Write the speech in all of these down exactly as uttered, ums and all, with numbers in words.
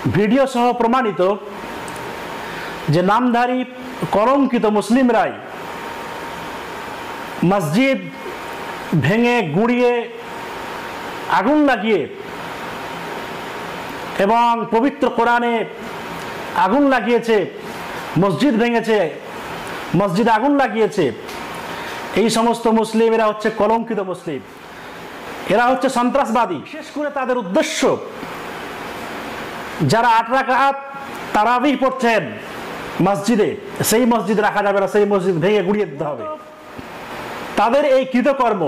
Video সহ প্রমাণিত যে নামধারী কলঙ্কিত মুসলিমরাই মসজিদ ভেঙে গুঁড়িয়ে আগুন লাগিয়ে এবং পবিত্র কোরআনে আগুন লাগিয়েছে, মসজিদ ভেঙেছে, মসজিদে আগুন লাগিয়েছে। এই সমস্ত মুসলিম এরা হচ্ছে কলঙ্কিত মুসলিম, এরা হচ্ছে সন্ত্রাসবাদী। বিশেষ করে তাদের উদ্দেশ্য যারা আট রাকাত তারাবিহ পড়ছেন মসজিদে, সেই মসজিদ রাখা যাবে না, সেই মসজিদ ভেঙে গুঁড়িয়ে দিতে হবে। তাদের এই কৃতকর্ম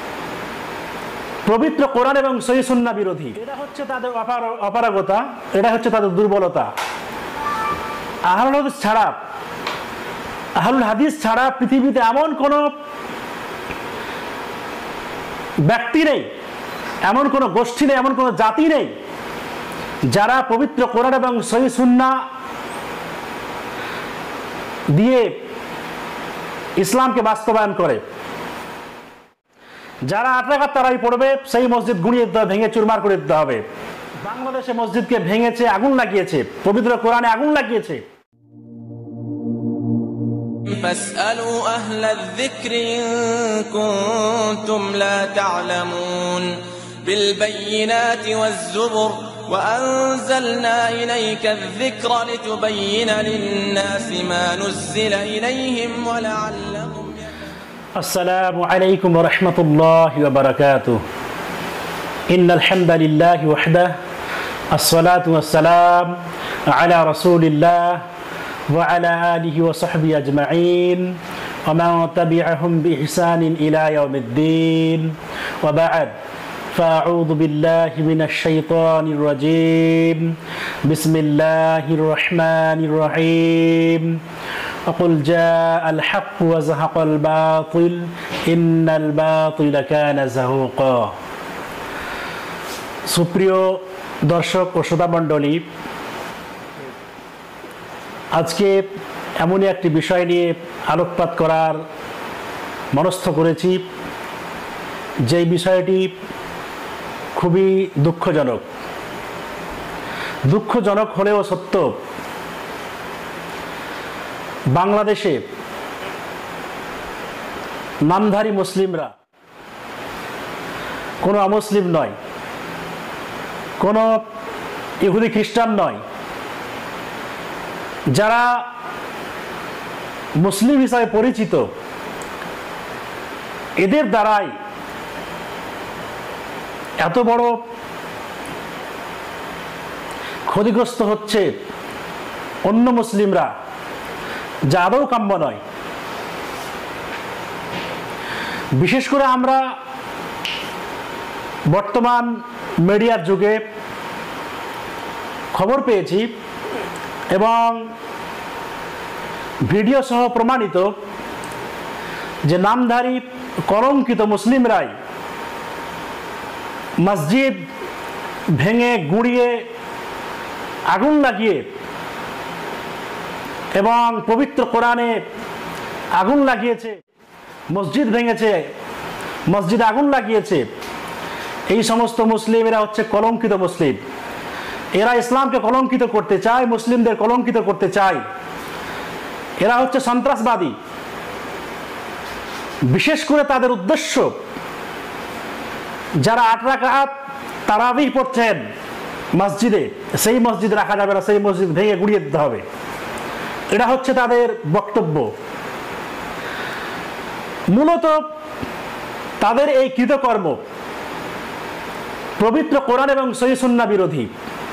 পবিত্র কোরআন এবং সহিহ সুন্নাহ বিরোধী। এটা হচ্ছে তাদের অপারগতা, এটা হচ্ছে তাদের দুর্বলতা। আহলুল হাদিস ছাড়া আহলুল হাদিস ছাড়া পৃথিবীতে এমন কোন ব্যক্তি নেই, এমন কোন গোষ্ঠী নেই, এমন কোন জাতি নেই যারা পবিত্র কোরআন এবং সহিহ সুন্নাহ দিয়ে ইসলামকে বাস্তবায়ন করে। যারা আট রাকাত তারাবি পড়বে সেই মসজিদ গুঁড়িয়ে দিতে হবে, ভেঙে চুরমার করে দিতে হবে। বাংলাদেশে মসজিদকে ভেঙেছে, আগুন লাগিয়েছে, পবিত্র কোরআনে আগুন লাগিয়েছে। فاسألوا أهل الذكر إن كنتم لا تعلمون بالبينات والزبر وأنزلنا إليك الذكر لتبين للناس ما نزل إليهم ولعلهم. السلام عليكم ورحمة الله وبركاته. إن الحمد لله وحده الصلاة والسلام على رسول الله وعلى آله وصحبه أجمعين ومن تبعهم بإحسان إلى يوم الدين وبعد، فأعوذ بالله من الشيطان الرجيم. بسم الله الرحمن الرحيم. وقل جاء الحق وزهق الباطل إن الباطل كان زهوقا. সুপ্রিয় দর্শক ও শ্রোতা মণ্ডলী, আজকে এমনই একটি বিষয় নিয়ে আলোকপাত করার মনস্থ করেছি, যেই বিষয়টি খুবই দুঃখজনক। দুঃখজনক হলেও সত্য। বাংলাদেশে নামধারী মুসলিমরা কোনো অমুসলিম নয়, কোনো ইহুদি খ্রিস্টান নয়, যারা মুসলিম হিসাবে পরিচিত, এদের দ্বারাই এত বড় ক্ষতিগ্রস্ত হচ্ছে অন্য মুসলিমরা, যা আদৌ কাম্য নয়। বিশেষ করে আমরা বর্তমান মিডিয়ার যুগে খবর পেয়েছি এবং ভিডিও সহ প্রমাণিত যে নামধারী কলঙ্কিত মুসলিমরাই মসজিদ ভেঙে গুঁড়িয়ে আগুন লাগিয়ে এবং পবিত্র কোরআনে আগুন লাগিয়েছে, মসজিদ ভেঙেছে, মসজিদে আগুন লাগিয়েছে। এই সমস্ত মুসলিম এরা হচ্ছে কলঙ্কিত মুসলিম। এরা ইসলামকে কলঙ্কিত করতে চায়, মুসলিমদের কলঙ্কিত করতে চায়। এরা হচ্ছে সন্ত্রাসবাদী। বিশেষ করে তাদের উদ্দেশ্য যারা আট রাকাত তারাবিহ পড়ছেন মসজিদে, সেই মসজিদ রাখা যাবে না, সেই মসজিদ ভেঙে গুঁড়িয়ে দিতে হবে। এটা হচ্ছে তাদের বক্তব্য। মূলত তাদের এই কৃতকর্ম পবিত্র কোরআন এবং সহিহ সুন্নাহ বিরোধী।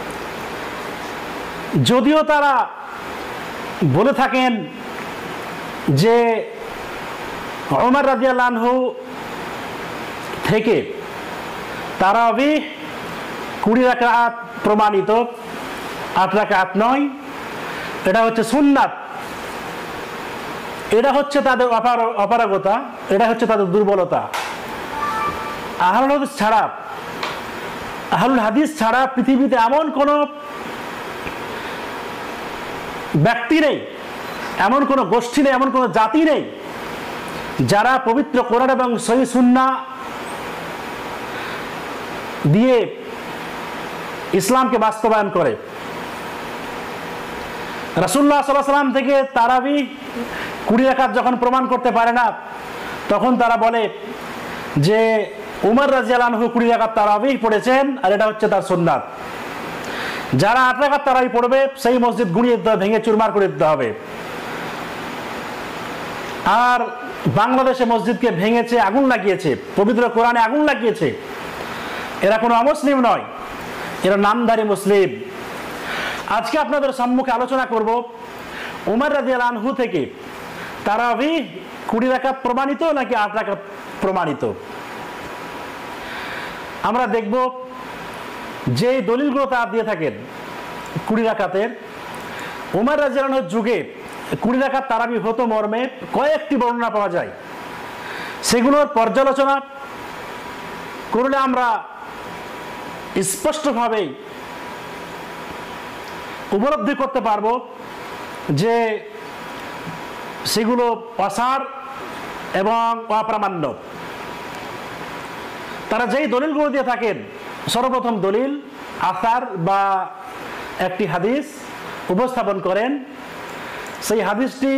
যদিও তারা বলে থাকেন যে ওমর রাদিয়াল্লাহু আনহু থেকে তারাবিহ কুড়ি রাকাত প্রমাণিত, আট রাকাত নয়, এটা হচ্ছে সুন্নাত। এটা হচ্ছে তাদের অপারগতা, এটা হচ্ছে তাদের দুর্বলতা। আহলুল হাদিস ছাড়া আহলুল হাদিস ছাড়া পৃথিবীতে এমন কোন ব্যক্তি নেই, এমন কোন গোষ্ঠী নেই, এমন কোন জাতি নেই যারা পবিত্র কোরআন এবং সহিহ সুন্নাহ দিয়ে ইসলামকে বাস্তবায়ন করে। রাসূলুল্লাহ সাল্লাল্লাহু আলাইহি ওয়াসাল্লাম থেকে তারাবি কুড়ি রাকাত যখন প্রমাণ করতে পারে না, তখন তারা বলে যে উমর রাদিয়াল্লাহু আনহু কুড়ি রাকাত তারাবি পড়েছেন আর এটা হচ্ছে তার সুন্নাত। যারা আট রাকাত তারাবি পড়বে সেই মসজিদ গুঁড়িয়ে দিতে হবে, ভেঙে চুরমার করে দিতে হবে। আর বাংলাদেশে মসজিদকে ভেঙেছে, আগুন লাগিয়েছে, পবিত্র কোরআনে আগুন লাগিয়েছে, এরা কোনো অমুসলিম নয়, এরা নামধারী মুসলিম। আজকে আপনাদের সম্মুখে আলোচনা করব উমর রাদিয়াল্লাহু আনহু থেকে তারাবি কুড়ি রাকাত প্রমাণিত নাকি আট রাকাত প্রমাণিত। আমরা দেখব যে দলিলগুলো তারা দিয়ে থাকেন কুড়ি রাকাতের, উমর রাদিয়াল্লাহু আনহুর যুগে কুড়ি রাকাত তারাবি হতো মর্মে কয়েকটি বর্ণনা পাওয়া যায়। সেগুলোর পর্যালোচনা করলে আমরা স্পষ্টভাবে উপলব্ধি করতে পারবো যে সেগুলো অসার এবং অপ্রামাণ্য। তারা যেই দলিলগুলো দিয়ে থাকেন, সর্বপ্রথম দলিল আসার বা একটি হাদিস উপস্থাপন করেন। সেই হাদিসটি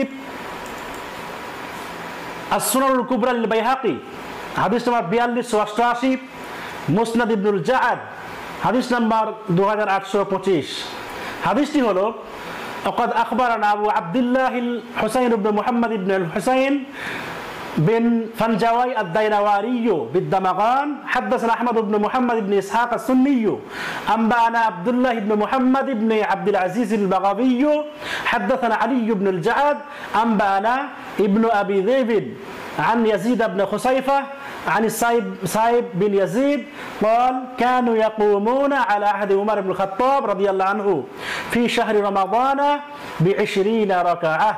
আস-সুনানুল কুবরা লিল বাইহাকি, হাদিস নাম্বার বিয়াল্লিশশো অষ্টআশি, মুসনাদ ইবনুল জাআদ হাদিস নাম্বার দু হাজার আটশো পঁচিশ। হাদিসটি হলো وقد أخبرنا أبو عبد الله الحسين بن محمد بن الحسين بن فنجوي الدينواري بالدمغان حدثنا أحمد بن محمد بن إسحاق السني أنبأنا عبد الله بن محمد بن عبد العزيز البغوي حدثنا علي بن الجعد أنبأنا ابن أبي ذئب عن يزيد بن خصيفة عن السائب سائب بن يزيد قال كانوا يقومون على عهد عمر بن الخطاب رضي الله عنه في شهر رمضان بعشرين ركعة।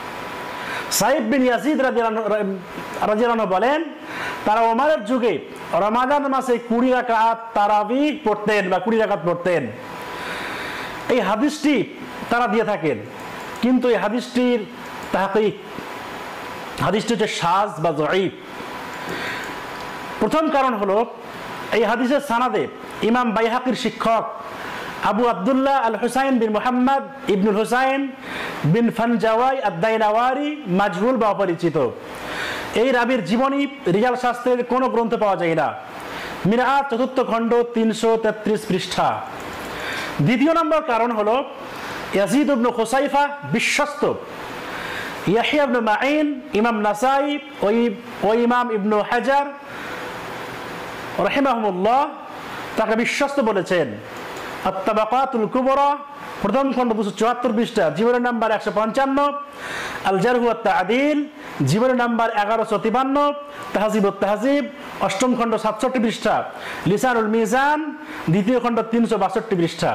সাইব বিন ইয়াজিদ রাদিয়াল্লাহু আনহু বলেন তারা ওমরের যুগে রমাদান মাসে কুড়ি রাকাত তারাবি পড়তেন বা কুড়ি রাকাত পড়তেন। এই হাদিসটি তারা দিয়ে থাকেন, কিন্তু এই হাদিসটির তাহকিক, হাদিসটি হচ্ছে শায বা যঈফ। প্রথম কারণ হলো এই হাদিসের সানাদে ইমাম বাইহাকির শিক্ষক আবু আব্দুল্লাহ আল হুসাইন বিন মুহাম্মদ ইবনুল হুসাইন বিন ফানজাওয়াই আদ-দাইনাওয়ারি মাজহুল বা অপরিচিত। এই রাবির জীবনী রিজাল শাস্ত্রের কোনো গ্রন্থে পাওয়া যায় না। মিরআত চতুর্থ খণ্ড তিনশো তেত্রিশ পৃষ্ঠা। দ্বিতীয় নম্বর কারণ হলো ইয়াজিদ ইবনে খুসাইফা বিশ্বস্ত। ইয়াহইয়া ইবনে মাঈন, ইমাম নাসাই ও ইমাম ইবনে হাজার রাহিমাহুমুল্লাহ তাকে বিশ্বস্ত বলেছেন। আত-তাবাকাতুল কুবরা প্রথম খণ্ড দুশো চুয়াত্তর পৃষ্ঠা, জীবনী নাম্বার একশো পঞ্চান্ন, আল জারহু ওয়াত তা'দীল জীবনী নাম্বার এগারোশো তিপ্পান্ন, তাহজিব ওয়াত তাহজিব অষ্টম খণ্ড সাতষট্টি পৃষ্ঠা, লিসানুল মিজান দ্বিতীয় খণ্ড তিনশো বাষট্টি পৃষ্ঠা।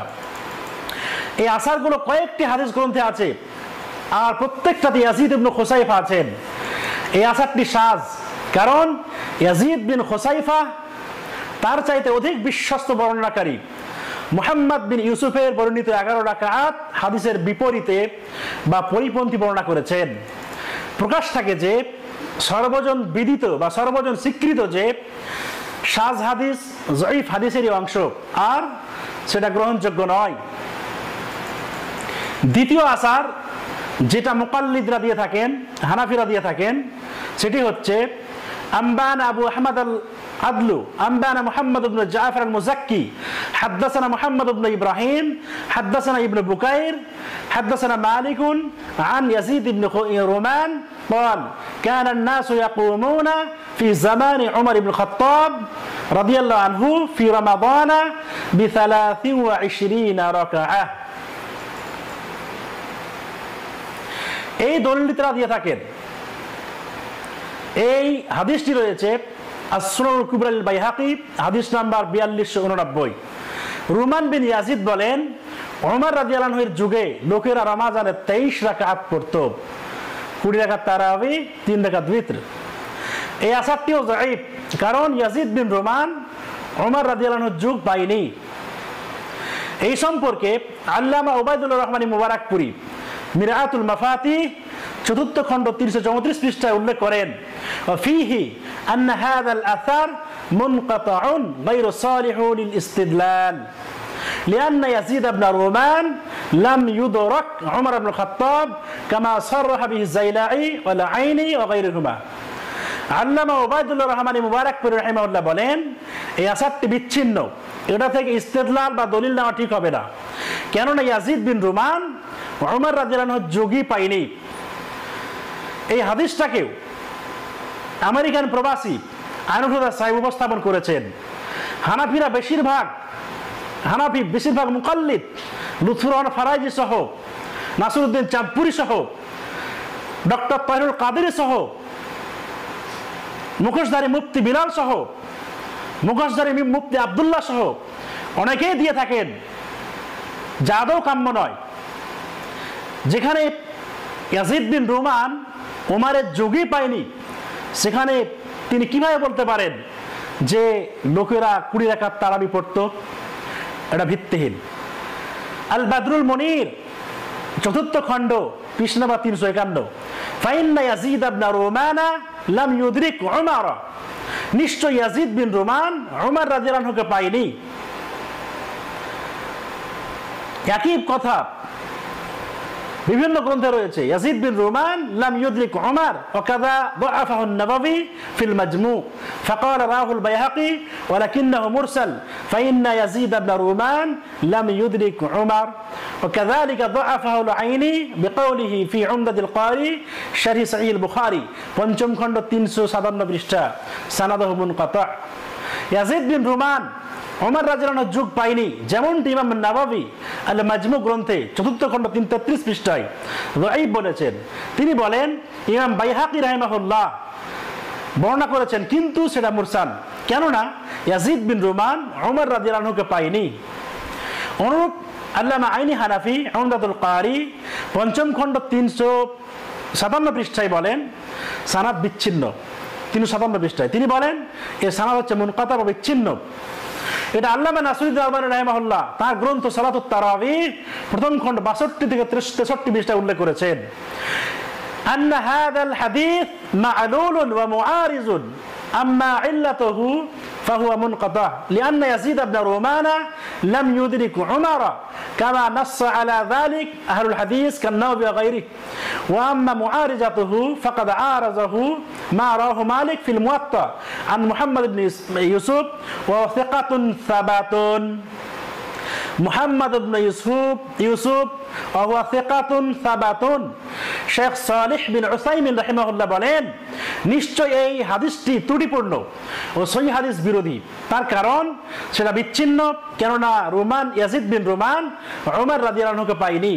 এই আসারগুলো কয়েকটি হাদিস গ্রন্থে আছে, আর প্রত্যেকটাতে ইয়াজিদ ইবনে খুসাইফা আছেন। এই আসারটি শায, কারণ ইয়াজিদ বিন খুসাইফা তার চাইতে অধিক বিশ্বস্ত বর্ণনাকারী। মুহাম্মদ বিন ইউসুফের বর্ণিত এগারো রাকাত হাদিসের বিপরীতে বা পরিপন্থী বর্ণনা করেছেন। প্রকাশ থাকে যে সর্বজন বিদিত বা সর্বজন স্বীকৃত যে শায হাদিস যঈফ হাদিসেরই অংশ, আর সেটা গ্রহণযোগ্য নয়। দ্বিতীয় আসার যেটা মুকাল্লিদরা দিয়ে থাকেন, হানাফিরা দিয়ে থাকেন, সেটি হচ্ছে আম্বানা আবু আহমদ আল আদলু আম্বানা মুহাম্মদ ইবনে জাফর আল মুযাক্কি হাদাসানা মুহাম্মদ ইবনে ইব্রাহিম হাদাসানা ইবনে বুকাইর হাদাসানা মালিক আন ইয়াজিদ ইবনে রুমান قال كان الناس يقومون في زمان عمر بن الخطاب رضي الله عنه في رمضان بثلاث وعشرين ركعة। এই দলিলটা দিয়ে থাকেন। এই হাদিসটি রয়েছে আস-সুনানুল কুবরা লিল বাইহাকি হাদিস নাম্বার বিয়াল্লিশশো উননব্বই। রুমান বিন ইয়াজিদ বলেন ওমর রাদিয়াল্লাহু আনহুর যুগে লোকেরা রমাজানে তেইশ রাকাত পড়তো, কুড়ি রাকাত তারাবি, তিন রাকাত বিতর। এই আসারটিও যঈফ, কারণ ইয়াজিদ বিন রুমান ওমর রাদিয়াল্লাহু আনহুর যুগ পায়নি। এই সম্পর্কে আল্লামা উবাইদুল্লাহ রহমানী মুবারাকপুরি মিরআতুল মাফাতিহ চতুর্থ খণ্ড তিনশো চৌত্রিশ পৃষ্ঠায় উল্লেখ করেন ফিহি আন্না হাযাল আসার মুনকাতাউন গায়রু সালিহু লিল ইস্তিদলাল। লিআন্না ইয়াজিদ ইবনে রুমান লাম ইউদরাক উমর ইবনে খাত্তাব কামা সাররাহা বিহি যাইলাই ওয়াল আইনি ওয়া গায়রুহুমা। আল্লামা ওবায়দুল্লাহ রহমানী মুবারাকপুরি রাহিমাহুল্লাহ বলেন, এই আসারটি বিচ্ছিন্ন, এটা থেকে ইস্তেদলাল বা দলিল নেওয়া ঠিক হবে না। কেননা ইয়াজিদ বিন রুমান উমর রাদিয়াল্লাহু আনহু যোগী পায়নি। এই হাদিসটাকেও আমেরিকান প্রবাসী আইনুল হুদা সাহেব উপস্থাপন করেছেন। হানাফিরা বেশিরভাগ হানাফি বেশিরভাগ মুকাল্লিদ লুৎফুর রহমান ফারাইজি সহ, নাসিরউদ্দিন চাঁদপুরি সহ, ডক্টর তাহিরুল কাদেরী সহ, মুখোশধারী মুফতি বিলাল সহ, মুখোশধারী মুফতি আব্দুল্লাহ সহ অনেকেই দিয়ে থাকেন, যা আদৌ কাম্য নয়। যেখানে ইয়াজিদ বিন রুমান ওমরের যোগী পায়নি, সেখানে তিনি কিভাবে বলতে পারেন যে লোকেরা কুড়ি রাকাত তারাবি পড়ত? এটা ভিত্তিহীন। আল বাদরুল মনির চতুর্থ খণ্ড পৃষ্ঠা নাম্বার তিনশো একান্ন, ফাইন্না ইয়াজিদ ইবনে রুমানা লাম ইউদরিক উমর, নিশ্চয় ইয়াজিদ বিন রুমান উমর রাদিয়াল্লাহু আনহুকে পায়নি। একই কথা বিভিন্ন গ্রন্থে রয়েছে, ইয়াজিদ বিন রুমান লাম ইউদরিক উমর ওয়া কাযা দাআফাহু আন-নাওয়ি ফিল মাজমু فقال رواه البيهقي ولكنه مرسل فإن يزيد بن رومان لم يدرك عمر وكذلك ضعفه العيني بقوله في عمدة القاري شرح صحيح البخاري পঞ্চম খণ্ড তিনশো সাতান্ন পৃষ্ঠা সানাদহু মুনকাতা। ইয়াজিদ বিন রুমান উমর রাদিয়াল্লাহু আনহু যুগ পায়নি, যেমনটি ইমাম নাওয়াবি আল মাজমু গ্রন্থে চতুর্থ খণ্ড তিনশো তেত্রিশ পৃষ্ঠায় যায়ীফ বলেছেন। তিনি বলেন, ইমাম বাইহাকি রাহিমাহুল্লাহ বর্ণনা করেছেন, কিন্তু সেটা মুরসাল, কেননা ইয়াজিদ বিন রুমান উমর রাদিয়াল্লাহু আনহুকে পায়নি। অনুরূপ আল্লামা আইনি হানাফি উমদাতুল কারি পঞ্চম খণ্ড তিনশো সাতান্ন পৃষ্ঠায় বলেন সানাদ বিচ্ছিন্ন। তিনশো সাতান্ন পৃষ্ঠায় তিনি বলেন এর সানাদ হচ্ছে মুনকাতা বা বিচ্ছিন্ন। এটা আল্লামা নাসিরুদ্দিন আলবানী রাহিমাহুল্লাহ তার গ্রন্থ সালাতুত তারাবিহ প্রথম খণ্ড বাষট্টি থেকে তেষট্টি পৃষ্ঠায় উল্লেখ করেছেন। أن هذا الحديث معلول ومعارض أما علته فهو منقطع لأن يزيد بن رومان لم يدرك عمر كما نص على ذلك أهل الحديث كالنووي وغيره وأما معارضته فقد عارضه ما رواه مالك في الموطأ عن محمد بن يوسف وهو ثقة ثبات মুহাম্মদ ইবনে ইউসুফ ইউসুফ ওয়া হুয়া সিকাতুন সাবাতুন। শেখ সালেহ বিন উসাইমিন রাহিমাহুল্লাহ বলেন, নিশ্চয় এই হাদিসটি ত্রুটিপূর্ণ ও সহিহ হাদিস বিরোধী। তার কারণ সেটা বিচ্ছিন্ন, কেননা রুমান ইয়াজিদ বিন রুমান উমর রাদিয়াল্লাহু আনহুকে পায়নি,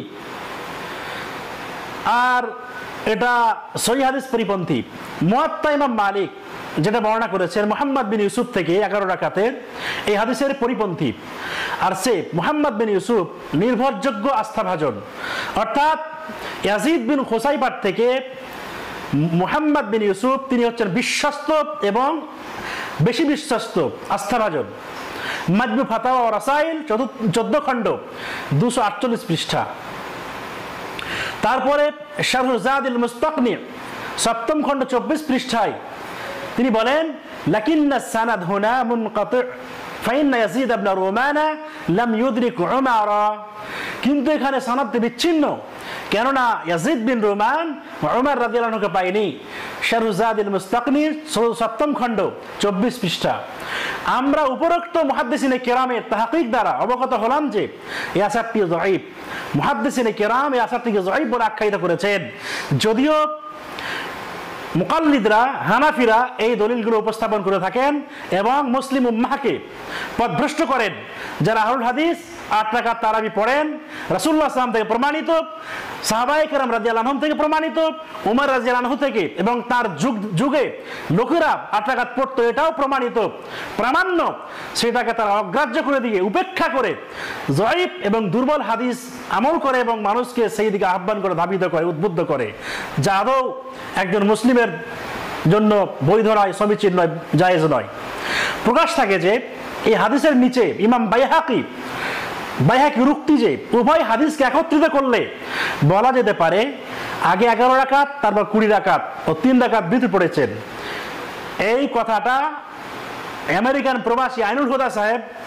আর এটা সহিহ হাদিস পরিপন্থী। মুয়াত্তা ইমাম মালিক যেটা বর্ণনা করেছেন মুহাম্মদ বিন ইউসুফ থেকে এগারো রাকাতের, এই হাদিসের পরিপন্থী। আর সে মুহাম্মদ বিন ইউসুফ নির্ভরযোগ্য আস্থাভাজন, অর্থাৎ ইয়াজিদ বিন খুসাইবার থেকে মুহাম্মদ বিন ইউসুফ তিনি হচ্ছেন বিশ্বস্ত এবং বেশি বিশ্বস্ত আস্থাভাজন। মাজমু ফাতাওয়া ও রাসাইল চোদ্দ খণ্ড দুশো আটচল্লিশ পৃষ্ঠা। তারপরে শারহু জাদিল মুস্তাকনি সপ্তম খণ্ড চব্বিশ পৃষ্ঠায় তিনি বলেন, লাকিন্না সানাদ হুনা মুনকাতি ফাইন্না ইয়াজিদ ইবনে রুমানা লাম ইউদরিক উমর, কিন্তু এখানে সানাদটি বিচ্ছিন্ন, কেননা ইয়াজিদ বিন রুমান উমর রাদিয়াল্লাহু আনহুকে পায়নি। শারহু জাদিল মুস্তাকনি সপ্তম খণ্ড চব্বিশ পৃষ্ঠা। আমরা উপরোক্ত মুহাদ্দিসিনে কেরামের তাহকিক দ্বারা অবগত হলাম যে এই আসারটি যায়ীফ। মুহাদ্দিসিনে কেরাম এই আসারটিকে যায়ীফ বলে আখ্যায়িত করেছেন, যদিও মুকাল্লিদরা হানাফিরা এই দলিলগুলো উপস্থাপন করে থাকেন এবং মুসলিম উম্মাহকে পথভ্রষ্ট করেন। যারা আহলুল হাদিস আট রাকাত তারাবি পড়েন, রাসূলুল্লাহ সাল্লাল্লাহু আলাইহি ওয়াসাল্লাম থেকে প্রমাণিত, সাহাবায়ে কেরাম রাদিয়াল্লাহু আনহুম থেকে প্রমাণিত, উমর রাদিয়াল্লাহু আনহু থেকে এবং তার যুগ যুগে লোকেরা আট রাকাত পড়তো, এটাও প্রমাণিত প্রামাণ্য, সেটাকে তারা অগ্রাহ্য করে দিয়ে উপেক্ষা করে যায়ীফ এবং দুর্বল হাদিস আমল করে এবং মানুষকে সেই দিকে আহ্বান করে, ধাবিত করে, উদ্বুদ্ধ করে, যা আদৌ একজন মুসলিমের জন্য বৈধ নয়, সমীচীন নয়, জায়েজ নয়। প্রকাশ থাকে যে এই হাদিসের নিচে ইমাম বাইহাকি বাইহাকি রুক্তি যে উভয় হাদিসকে একত্রিত করলে বলা যেতে পারে আগে এগারো রাকাত তারপর কুড়ি রাকাত ও তিন রাকাত বিতর পড়েছেন। এই কথাটা আমেরিকান প্রবাসী আইনুল হুদা সাহেব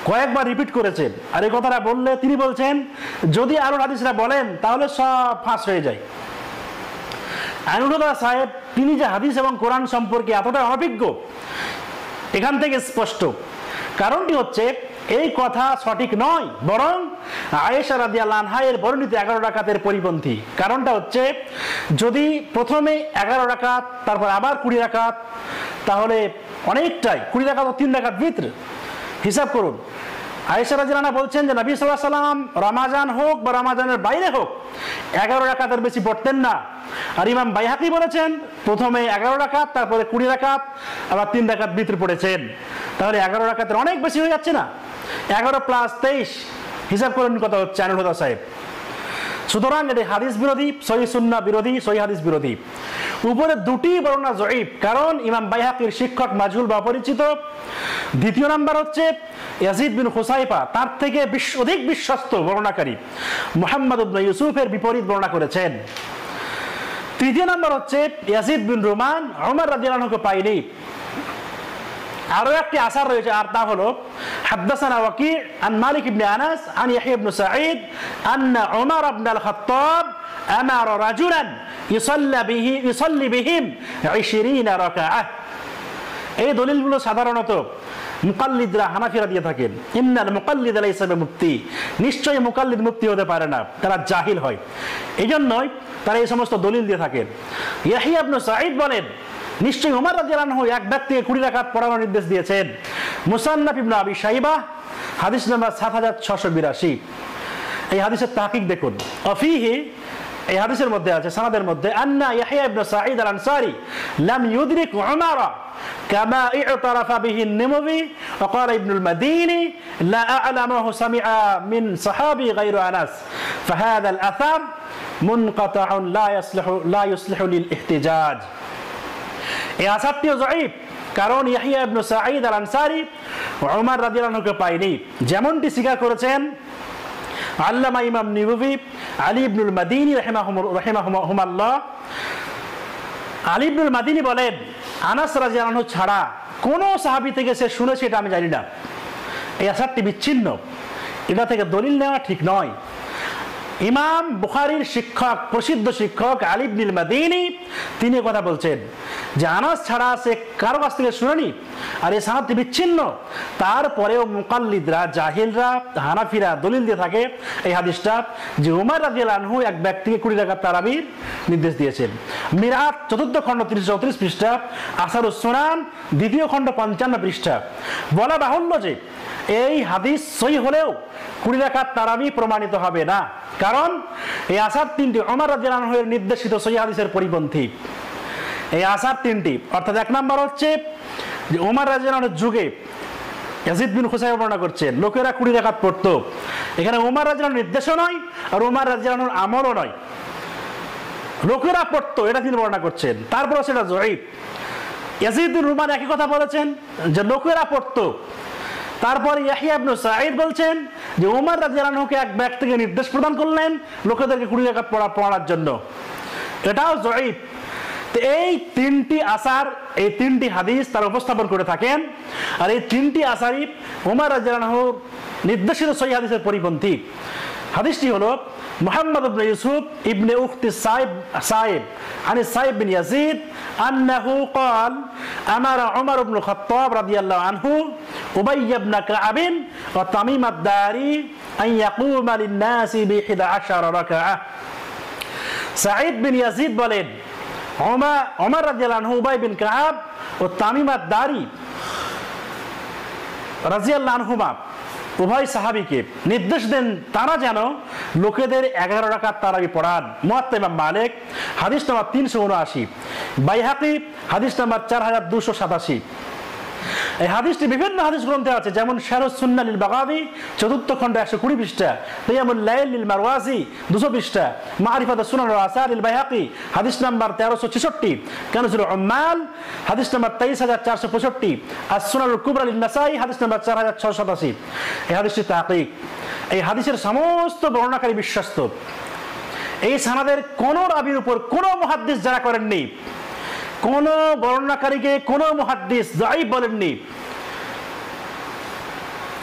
কয়েকবার রিপিট করেছেন। আর এই কথাটা বললে তিনি বলছেন যদি আরো হাদিসরা বলেন তাহলে সব ফাঁস হয়ে যায়। আইনুল্লাহ সাহেব তিনি যে হাদিস এবং কোরআন সম্পর্কে এতটা অনভিজ্ঞ এখান থেকে স্পষ্ট। কারণটি হচ্ছে এই কথা সঠিক নয়, বরং আয়েশা রাদিয়াল্লাহু আনহা এর বর্ণিত এগারো রাকাতের পরিপন্থী। কারণটা হচ্ছে যদি প্রথমে এগারো রাকাত তারপর আবার কুড়ি রাকাত, তাহলে অনেকটাই কুড়ি রাকাত ও তিন রাকাত ভিতর হিসাব করুন। আয়েশা রাদিয়াল্লাহু আনহা বলছেন যে নবী সাল্লাল্লাহু আলাইহি সাল্লাম রমাজান হোক বা রমাজানের বাইরে হোক এগারো রাকাতের বেশি পড়তেন না। আর ইমাম বাইহাকি বলেছেন প্রথমে এগারো রাকাত তারপরে কুড়ি রাকাত আবার তিন রাকাত ভিতর পড়েছেন। তাহলে এগারো রাকাতের অনেক বেশি হয়ে যাচ্ছে না? এগারো প্লাস তেইশ হিসাব করেন কত হচ্ছে আইনুল সাহেব। সুতরাং এটি হাদিস বিরোধী, সহিহ সুন্নাহ বিরোধী, সহিহ হাদিস বিরোধী। উপরে দুটি বর্ণনা জয়ীফ, কারণ ইমাম বাইহাকির শিক্ষক মাজহুল বা অপরিচিত। দ্বিতীয় নাম্বার হচ্ছে ইয়াজিদ বিন হুসাইফা তার থেকে অধিক বিশ্বস্ত বর্ণনাকারী মুহাম্মদ ইবনে ইউসুফের বিপরীত বর্ণনা করেছেন। তৃতীয় নাম্বার হচ্ছে ইয়াজিদ বিন রুমান ওমর রাদিয়াল্লাহু আনহুকে পায়নি। আরো একটি আসার রয়েছে, আর তা হলো হাদদাসানা ওয়াকি আন মালিক ইবনে আনাস আন ইয়াহইয়া ইবনে সাঈদ আন্না ওমর ইবনে আল খাত্তাব আমারা রাজুলান ইসাল্লি বিহি ইসাল্লি বিহিম বিশ রাকাআহ। এই দলিলগুলো সাধারণত মুকাল্লিদরা হানাফিরা দিয়ে থাকেন। ইন্নাল মুকাল্লিদ লাইসা বিমুফতি, নিশ্চয়ই মুকাল্লিদ মুফতি হতে পারে না, তারা জাহিল হয়। এই জন্যই তারা এই সমস্ত দলিল দিয়ে থাকেন। ইয়াহইয়া ইবনে সাঈদ বলেন নিশ্চয়ই ওমর রাদিয়াল্লাহু আনহু এক ব্যক্তিকে কুড়ি রাকাত পড়ানোর নির্দেশ দিয়েছেন। মুসান্নাফ ইবনে আবি শাইবা হাদিস নাম্বার সাত হাজার ছয়শো বিরাশি। এই হাদিসের তাহকিক দেখুন। অফিহি এই হাদিসের মধ্যে আছে সনদের মধ্যে আন্না ইয়াহইয়া ইবনে সাঈদ আল আনসারী লাম ইউদরিক উমারা কামা ই'তারাফা বিহি আন-নাওয়ী ওয়া ক্বালা ইবনে আল-মাদিনী লা আ'লামুহু সামি'a মিন সাহাবী গায়রু আনাস ফাহাদা আল-আথার মুনকাতা'উন লা ইসলিহু লা ইসলিহু লিল ইহতিজাজ। এই আসারটিও জয়ীফ, কারণ ইয়াহইয়া ইবনে সাঈদ আল আনসারী ওমর রাদিয়াল্লাহু আনহুকে পায়নি, যেমনটি স্বীকার করেছেন আল্লামা ইমাম নাওয়ী, আলী ইবনুল মাদিনী রাহিমাহুমাল্লাহ। আলী ইবনুল মাদিনী বলেন আনাস রাদিয়াল্লাহু আনহু ছাড়া কোন সাহাবী থেকে সে শুনেছে এটা আমি জানি না। এই আসারটি বিচ্ছিন্ন, এটা থেকে দলিল নেওয়া ঠিক নয়। ইমাম বুখারীর শিক্ষক, প্রসিদ্ধ শিক্ষক আলী ইবনুল মাদিনী তিনি কথা বলছেন যে আনাস ছাড়া সে কারো কাছ থেকে শুনেনি, আর এই সানাদটি বিচ্ছিন্ন। তারপরেও মুকাল্লিদরা, জাহিলরা, হানাফিরা দলিল দিয়ে থাকে এই হাদিসটা যে ওমর রাদিয়াল্লাহু আনহু এক ব্যক্তিকে কুড়ি রাকাত তারাবির নির্দেশ দিয়েছেন। মিরাত চতুর্থ খণ্ড তিরিশ চৌত্রিশ পৃষ্ঠা, আসারুস সুনান দ্বিতীয় খণ্ড পঞ্চান্ন পৃষ্ঠা। বলা বাহুল্য যে এই হাদিস সহিহ হলেও কুড়ি রাকাত তারাবি প্রমাণিত হবে না, কারণ এই আসার তিনটি ওমর রাদিয়াল্লাহু আনহু এর নির্দেশিত সহিহ হাদিসের পরিপন্থী। এই আসার তিনটি, অর্থাৎ এক নাম্বার হচ্ছে যে ওমর রাদিয়াল্লাহু আনহুর যুগে ইয়াজিদ বিন হুসাইন বর্ণনা করছেন লোকেরা কুড়ি রাকাত পড়তো। এখানে ওমর রাদিয়াল্লাহু আনহুর নির্দেশও নয় আর ওমর রাদিয়াল্লাহু আনহুর আমলও নয়, লোকেরা পড়তো এটা তিনি বর্ণনা করছেন। তারপরে সেটা জয়ীফ। ইয়াজিদ বিন রুমান একই কথা বলেছেন যে লোকেরা পড়তো। তারপরে ইয়াহইয়া ইবনে সাঈদ বলছেন যে ওমর রাদিয়াল্লাহু আনহুকে এক ব্যক্তিকে নির্দেশ প্রদান করলেন লোকেদেরকে কুড়ি রাকাত পড়া পড়ার জন্য, এটাও জয়ীফ। তো এই তিনটি আসার, এই তিনটি হাদিস তারা উপস্থাপন করে থাকেন, আর এই তিনটি আসারই ওমর রাদিয়াল্লাহু আনহুর নির্দেশিত সহিহ হাদিসের পরিপন্থী। হাদিসটি হলো মুহাম্মদ ইবনে ইউসুফ ইবনে উখতি সাইব সাইব আনি সাইব বিন ইয়াজিদ আন্নাহু قال আমারা উমর ইবনে খাত্তাব রাদিয়াল্লাহু আনহু উবাই ইবনে কা'ব ওয়া তামিম আদ-দারি আন ইয়াকুমা লিন-নাসি বি ইহদা রাকাআহ। সাঈদ বিন ইয়াজিদ বলেন ওমর ওমর রাদিয়াল্লাহু আনহু উবাই বিন কা'ব ও তামিম আদ-দারি রাদিয়াল্লাহু আনহুমা উভয় সাহাবীকে নির্দেশ দেন তারা যেন লোকেদের এগারো রাকাত তারাবি পড়ান। মুয়াত্তা ইমাম মালিক হাদিস নাম্বার তিনশো উনআশি, বাইহাকি হাদিস নাম্বার চার হাজার দুশো সাতাশি। এই হাদিসটি বিভিন্ন হাদিস গ্রন্থে আছে, যেমন শারহুস সুন্নাহ লিল বাগাবী চতুর্থ খণ্ড একশো কুড়ি পৃষ্ঠা, কিয়ামুল লাইল লিল মারওয়াজি দুশো পৃষ্ঠা, মারিফাতুস সুনান ওয়া আসার লিল বাইহাকি হাদিস নাম্বার তেরোশো ছেষট্টি, কানজুল উম্মাল হাদিস নাম্বার তেইশ হাজার চারশো পঁয়ষট্টি, আর সুনানুল কুবরা লিন নাসাই হাদিস নাম্বার চার হাজার ছয়শো সাতাশি। এই হাদিসটি তাহকিক। এই হাদিসের সমস্ত বর্ণনাকারী বিশ্বস্ত। এই সানাদের কোন রাবীর উপর কোন মুহাদ্দিস যারা করেননি, কোন বর্ণনাকারীকে কোন মুহাদ্দিস যাই বলেননি।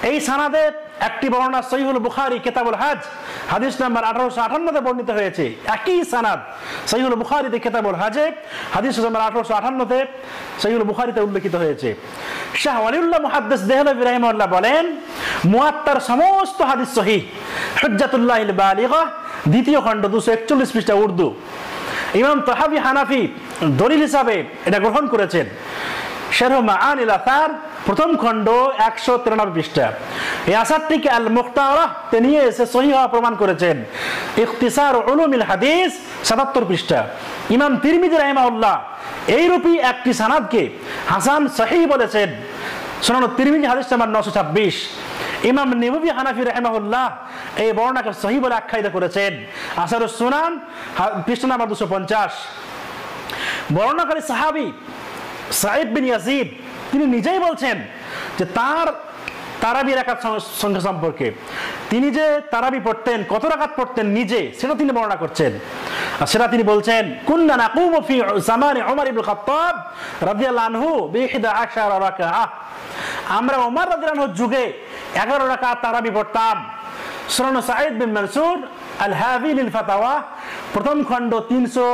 এই সানাদে একটি বর্ণনা সহিহুল বুখারী কিতাবুল হজ হাদিস নাম্বার আঠারোশো আটান্ন-তে বর্ণিত হয়েছে। একই সানাদ সহিহুল বুখারীতে কিতাবুল হজে হাদিস নাম্বার আঠারোশো আটান্ন-তে সহিহুল বুখারীতে উল্লেখিত হয়েছে। শাহ ওয়ালিউল্লাহ মুহাদ্দিস দেহলভী রাহিমাহুল্লাহ বলেন, মুয়াত্তার সমস্ত হাদিস সহিহ, হুজ্জাতুল্লাহিল বালিগা দ্বিতীয় খণ্ড দুশো একচল্লিশ পৃষ্ঠা উর্দু। ইমাম তাহাবী হানাফি দলিল হিসাবে এটা গ্রহণ করেছেন। শারহ মাআনিল আসার প্রথম খণ্ড একশো তিরানব্বই পৃষ্ঠা। এই আসারটিকে আল মুখতারা তে নিয়ে এসে সহিহ প্রমাণ করেছেন। ইখতিসার উলুমিল হাদিস সাতাত্তর পৃষ্ঠা। ইমাম তিরমিজি রাহিমাহুল্লাহ এইরূপী একটি সানাদকে হাসান সহিহ বলেছেন, সুনান তিরমিজি হাদিস নাম্বার নয়শো ছাব্বিশ। ইমাম নেবভী হানাফি রাহিমাহুল্লাহ এই বর্ণনাকে সহিহ বলে আখ্যায়িত করেছেন, আসারুস সুনান পৃষ্ঠা নাম্বার দুশো পঞ্চাশ। বর্ণনাকারী সাহাবী সাঈদ বিন ইয়াজিদ তিনি নিজেই বলছেন যে তার তারাবি রাকাত সংখ্যা সম্পর্কে, তিনি যে তারাবি পড়তেন, কত রাকাত পড়তেন নিজে, সেটা তিনি বর্ণনা করছেন। আর সেটা তিনি বলছেন, কুন্না নাকুমু ফি জামানি উমর ইবনে খাত্তাব রাদিয়াল্লাহু আনহু বিইহদা আশারা রাকাআহ, আমরা ওমর রাদিয়াল্লাহু আনহুর যুগে এগারো রাকাত তারাবি পড়তাম। সুনান সাঈদ বিন মানসুর আল হাবি লিল ফাতাওয়া প্রথম খণ্ড তিনশো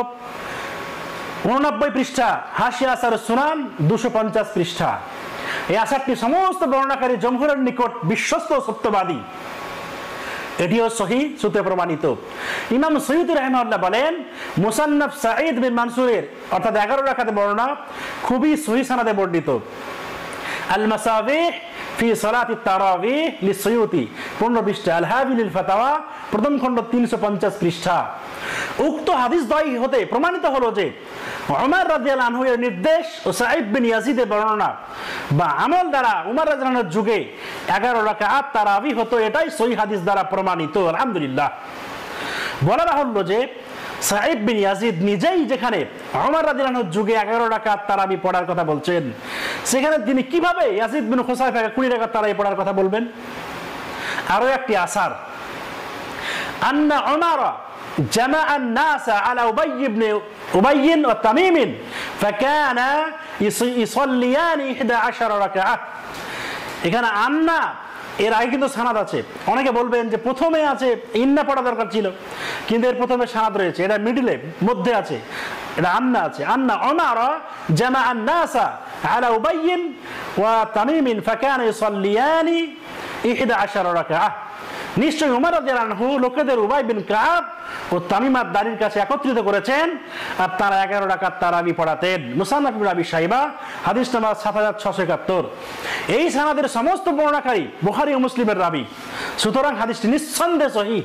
উননব্বই পৃষ্ঠা, হাশিয়া আসারুস সুনান দুশো পঞ্চাশ পৃষ্ঠা। এই আসারটি সমস্ত বর্ণনাকারী জমহুরের নিকট বিশ্বস্ত ও সত্যবাদী, এটিও সহিহ সূত্রে প্রমাণিত। ইমাম সয়ুতি রাহিমাহুল্লাহ বলেন, মুসান্নাফ সাঈদ বিন মানসুরের অর্থাৎ এগারো রাকাতের বর্ণনা খুবই সহিহ সানাদে বর্ণিত। আল মাসাবিহ ফি সালাতি তারাবিহ লিসসয়ুতি পনেরো পৃষ্ঠা, আল হাবি লিল ফাতাওয়া প্রথম খণ্ড তিনশো পঞ্চাশ পৃষ্ঠা। উক্ত হাদিস দ্বয় হতে প্রমাণিত হলো যে উমর রাদিয়াল্লাহু আনহু এর নির্দেশ ও সাঈদ বিন ইয়াজিদের বর্ণনা বা আমল দ্বারা উমর রাদিয়াল্লাহু আনহুর যুগে এগারো রাকাত তারাবি হতো, এটাই সহিহ হাদিস দ্বারা প্রমাণিত। আলহামদুলিল্লাহ। বলা বাহুল্য যে সাঈদ বিন ইয়াজিদ নিজেই যেখানে উমর রাদিয়াল্লাহু আনহুর যুগে এগারো রাকাত তারাবি পড়ার কথা বলছেন, সেখানে তিনি কিভাবে ইয়াজিদ বিন খুসাইফাকে কুড়ি রাকাত তারাবি পড়ার কথা বলবেন? আরো একটি আসার, আন্না উমর জামা الناس على أبي بن أبي وتميم فكان يصليان إحدى عشر ركعة। এখানে আন্না এর আগে কিন্তু সানাদ আছে। অনেকে বলবেন যে প্রথমে আছে ইন্না পড়া দরকার ছিল, কিন্তু এর প্রথমে সানাদ রয়েছে, এটা মিডলে মধ্যে আছে, এটা আন্না আছে। আন্না উমর জামা الناس على أبي وتميم فكان يصليان إحدى عشر ركعة। নিশ্চয়ই উমর রাদিয়াল্লাহু আনহু লোকেদের উবাই বিন কাব ও তামিমার দাড়ির কাছে একত্রিত করেছেন আর তারা এগারো রাকাত তারাবি পড়াতেন। মুসান্নাফ ইবনে আবি শাইবা হাদিস নাম্বার সাত হাজার ছয়শো একাত্তর। এই সানাদের সমস্ত বর্ণনাকারী বুখারী ও মুসলিমের রাবী, সুতরাং হাদিসটি নিঃসন্দেহে সহিহ।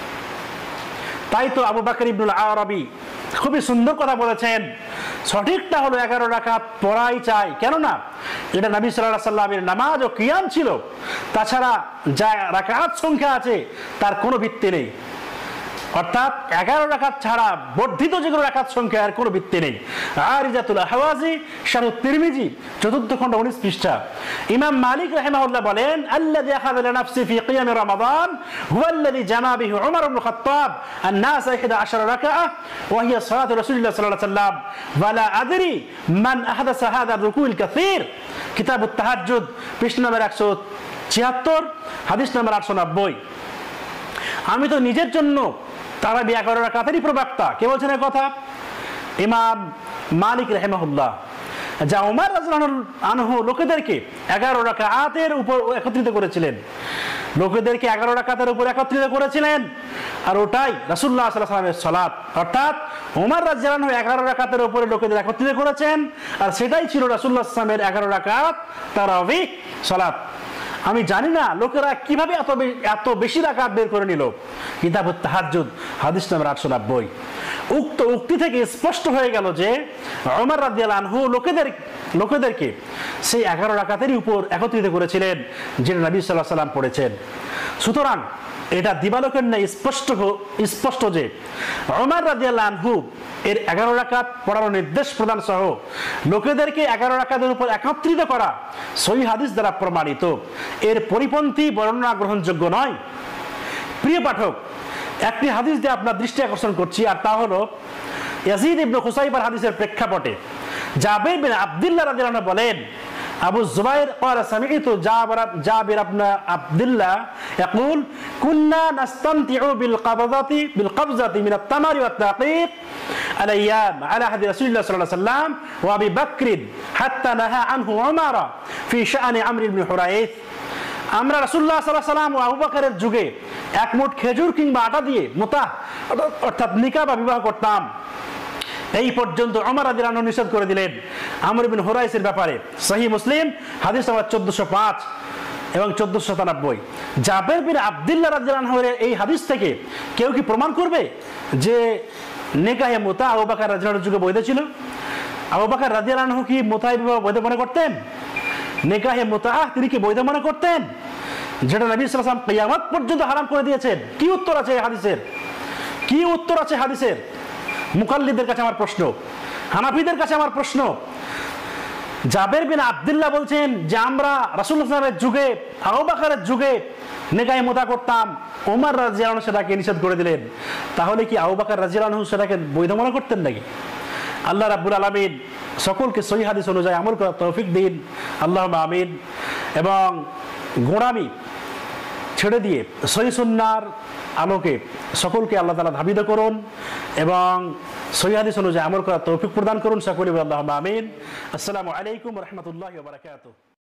তাই তো আবু বকর ইবনুল আরাবী খুবই সুন্দর কথা বলেছেন, সঠিকটা হলো এগারো রাকাত পড়াই চাই, কেননা এটা নবী সাল্লাল্লাহু আলাইহি সাল্লামের নামাজ ও কিয়াম ছিল। তাছাড়া যা রাকাত সংখ্যা আছে তার কোনো ভিত্তি নেই, অর্থাৎ এগারো রাকাত ছাড়া বর্ধিত যেগুলো রাকাত সংখ্যা এর কোনো ভিত্তি নেই। আরিজাতুল আহওয়াজি শারহ তিরমিজি চতুর্থ খণ্ড উনিশ পৃষ্ঠা। ইমাম মালিক রাহিমাহুল্লাহ বলেন, আল্লাযী আখাযা লিনাফসি ফি কিয়াম রমাদান হুয়া আল্লাযী জামা বিহি উমর ইবনে খাত্তাব الناس إحدى عشر ركعة وهي صلاة رسول الله صلى الله عليه وسلم ولا أدري من أحدث هذا الركوع الكثير কিতাব التهجد পৃষ্ঠা নম্বর একশো ছিয়াত্তর, হাদিস নম্বর আটশো নব্বই। আমি তো নিজের জন্য তারাবি এগারো রাকাতেরই প্রবক্তা। কে বলছেন এই কথা? ইমাম মালিক রাহিমাহুল্লাহ। যা উমর রাদিয়াল্লাহু আনহু লোকেদেরকে এগারো রাকাতের উপর একত্রিত করেছিলেন, লোকেদেরকে এগারো রাকাতের উপর একত্রিত করেছিলেন, আর ওটাই রাসূলুল্লাহ সাল্লাল্লাহু আলাইহি ওয়াসাল্লামের সালাত। অর্থাৎ উমর রাদিয়াল্লাহু আনহু এগারো রাকাতের উপরে লোকেদের একত্রিত করেছেন, আর সেটাই ছিল রাসূলুল্লাহ সাল্লাল্লাহু আলাইহি ওয়াসাল্লামের এগারো রাকাত তারাবি সালাত। আমি জানি না লোকেরা কিভাবে এত এত বেশি রাকাত বের করে নিল। কিতাবুত তাহাজ্জুদ হাদিস নম্বর আটশো নব্বই। উক্ত উক্তি থেকে স্পষ্ট হয়ে গেল যে উমর রাদিয়াল্লাহু আনহু লোকেদের লোকেদেরকে সেই এগারো রাকাতেরই উপর একত্রিত করেছিলেন, যেটা নবী সাল্লাল্লাহু আলাইহি ওয়াসাল্লাম পড়েছেন। সুতরাং এটা দিবালোকের ন্যায় স্পষ্ট স্পষ্ট যে উমর রাদিয়াল্লাহু আনহু এর এগারো রাকাত পড়ার নির্দেশ প্রদান সহ লোকেদেরকে এগারো রাকাতের উপর একত্রিত করা সহিহ হাদিস দ্বারা প্রমাণিত। এর পরিপন্থী বর্ণনা গ্রহণযোগ্য নয়। প্রিয় পাঠক, একটি হাদিস দিয়ে আপনার দৃষ্টি আকর্ষণ করছি, আর তা হলো ইয়াজিদ ইবনে খুসাইবার হাদিসের প্রেক্ষাপটে জাবের বিন আব্দুল্লাহ রাদিয়াল্লাহু আনহু বলেন, আবু জুবাইর قال سمعت جابر جابر بن عبد الله يقول كنا نستمتع بالقبضة بالقبضة من التمر والدقيق الايام على عهد رسول الله صلى الله عليه وسلم وابي بكر حتى نهى عنه عمر في شأن عمرو بن حريث আমরা রাসূলুল্লাহ সাল্লাল্লাহু আলাইহি ওয়াসাল্লাম ও আবু বকরের যুগে এক মুঠ খেজুর কিংবা আটা দিয়ে মুতা অর্থাৎ নিকাহ বা বিবাহ করতাম, এই পর্যন্ত ওমর রাদিয়াল্লাহু আনহু নিষেধ করে দিলেন আমর ইবনে হুরাইসের ব্যাপারে। সহিহ মুসলিম হাদিস নাম্বার চোদ্দশো পাঁচ এবং চোদ্দশো সাতানব্বই। জাবের বিন আব্দুল্লাহ রাদিয়াল্লাহু আনহুর এই হাদিস থেকে কেউ কি প্রমাণ করবে যে নিকাহে মুতা আবু বকর রাদিয়াল্লাহু আনহুর যুগে বৈধ ছিল? আবু বকর রাদিয়াল্লাহু আনহু কি মুতায় বিবাহ বৈধ মনে করতেন? নিকাহে মুতা তিনি কি বৈধ মনে করতেন, যেটা নবী সাল্লাল্লাহু আলাইহি ওয়াসাল্লাম কিয়ামত পর্যন্ত হারাম করে দিয়েছেন? কি উত্তর আছে এই হাদিসের? কি উত্তর আছে হাদিসের? মুকাল্লিদের কাছে আমার প্রশ্ন, হানাফিদের কাছে আমার প্রশ্ন। জাবের বিন আব্দুল্লাহ বলছেন যে আমরা রাসূলুল্লাহ সাল্লাল্লাহু আলাইহি ওয়াসাল্লামের যুগে আবু বকরের যুগে নিকাহে মুতা করতাম, ওমর রাদিয়াল্লাহু আনহু সেটাকে নিষেধ করে দিলেন। তাহলে কি আবু বকর রাদিয়াল্লাহু আনহু সেটাকে বৈধ মনে করতেন নাকি? আল্লাহ রাব্বুল আলামিন সকলকে সহিহ হাদিস অনুযায়ী আমল করার তৌফিক দিন, আল্লাহুম্মা আমিন। এবং গোঁড়ামি ছেড়ে দিয়ে সহিহ সুন্নাহর আলোকে সকলকে আল্লাহ তাআলা ধাবিত করুন এবং সহিহ হাদিস অনুযায়ী আমল করার তৌফিক প্রদান করুন। সকলে আল্লাহুম্মা আমিন। আসসালামু আলাইকুম ওয়া রাহমাতুল্লাহি ওয়া বারাকাতুহু।